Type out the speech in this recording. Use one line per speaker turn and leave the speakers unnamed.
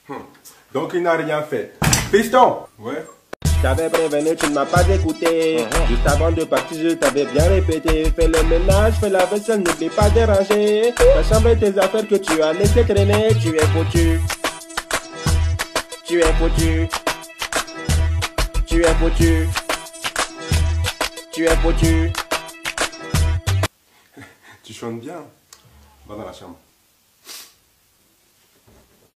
Donc il n'a rien fait. Piston. Ouais.
Je t'avais prévenu, tu ne m'as pas écouté. Juste avant de partir, je t'avais bien répété. Fais le ménage, fais la vaisselle, n'oublie pas de ranger. Ta chambre et tes affaires que tu as laissé traîner. Tu es foutu. Tu es foutu. Tu es foutu. Tu es foutu.
Tu chantes bien. Va dans la chambre.